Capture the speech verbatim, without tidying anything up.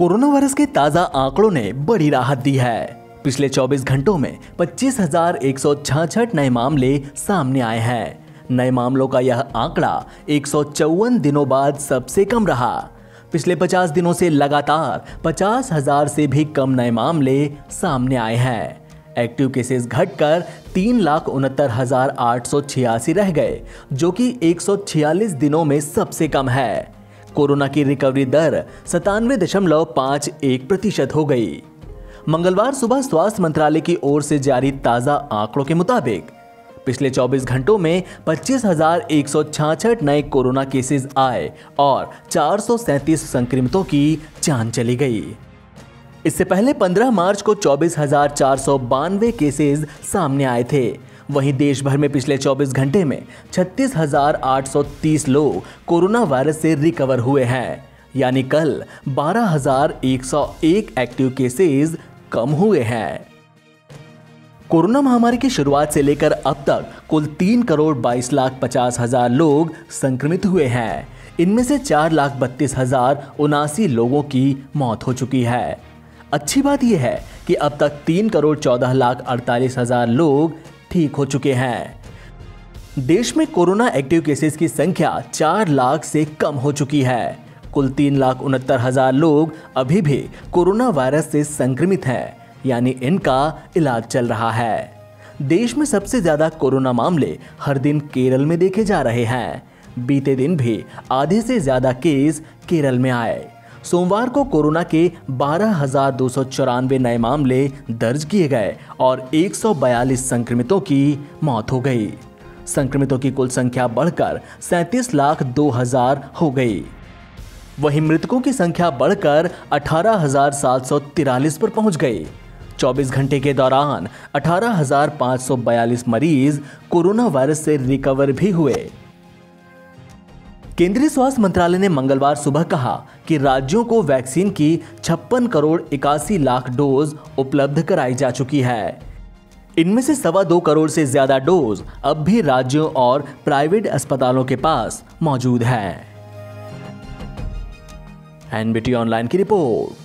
Corona virus के ताजा आंकड़ों ने बड़ी राहत दी है। पिछले चौबीस घंटों में पच्चीस हजार एक सौ छियासठ नए मामले सामने आए हैं। नए मामलों का यह आंकड़ा एक सौ चौवन दिनों बाद सबसे कम रहा। पिछले पचास दिनों से लगातार पचास हजार से भी कम नए मामले सामने आए हैं। एक्टिव केसेस घटकर तीन लाख उनहत्तर हजार आठ सौ छियासी रह गए, जो कि एक सौ छियालीस दिनों में सबसे कम है। कोरोना की रिकवरी दर सतानवे दशमलव पाँच एक प्रतिशत हो गई। मंगलवार सुबह स्वास्थ्य मंत्रालय की ओर से जारी ताजा आंकड़ों के मुताबिक पिछले चौबीस घंटों में पच्चीस हजार एक सौ छियासठ नए कोरोना केसेस आए और चार सौ सैंतीस संक्रमितों की जान चली गई। इससे पहले पंद्रह मार्च को चौबीस हजार चार सौ बानवे केसेस सामने आए थे। वहीं देश भर में पिछले चौबीस घंटे में छत्तीस हजार आठ सौ तीस लोग कोरोना वायरस से रिकवर हुए हैं, यानी कल बारह हजार एक सौ एक एक्टिव केसेस कम हुए हैं। कोरोना महामारी की शुरुआत से लेकर अब तक कुल तीन करोड़ बाईस लाख पचास हजार लोग संक्रमित हुए हैं। इनमें से चार लाख बत्तीस हजार उनासी लोगों की मौत हो चुकी है। अच्छी बात यह है कि अब तक तीन करोड़ चौदह लाख अड़तालीस हजार लोग ठीक हो चुके हैं। देश में कोरोना एक्टिव केसेस की संख्या चार लाख से कम हो चुकी है। कुल तीन लाख उनहत्तर हजार लोग अभी भी कोरोना वायरस से संक्रमित हैं, यानी इनका इलाज चल रहा है। देश में सबसे ज्यादा कोरोना मामले हर दिन केरल में देखे जा रहे हैं। बीते दिन भी आधे से ज्यादा केस केरल में आए। सोमवार को कोरोना के बारह हजार दो सौ चौरानवे नए मामले दर्ज किए गए और एक सौ बयालीस संक्रमितों की मौत हो गई। संक्रमितों की कुल संख्या बढ़कर सैंतीस लाख दो हजार हो गई। वहीं मृतकों की संख्या बढ़कर अठारह हजार सात सौ तिरालीस पर पहुंच गई। चौबीस घंटे के दौरान अठारह हजार पाँच सौ बयालीस मरीज कोरोना वायरस से रिकवर भी हुए। केंद्रीय स्वास्थ्य मंत्रालय ने मंगलवार सुबह कहा कि राज्यों को वैक्सीन की छप्पन करोड़ इक्यासी लाख डोज उपलब्ध कराई जा चुकी है। इनमें से सवा दो करोड़ से ज्यादा डोज अब भी राज्यों और प्राइवेट अस्पतालों के पास मौजूद है। एनबीटी ऑनलाइन की रिपोर्ट।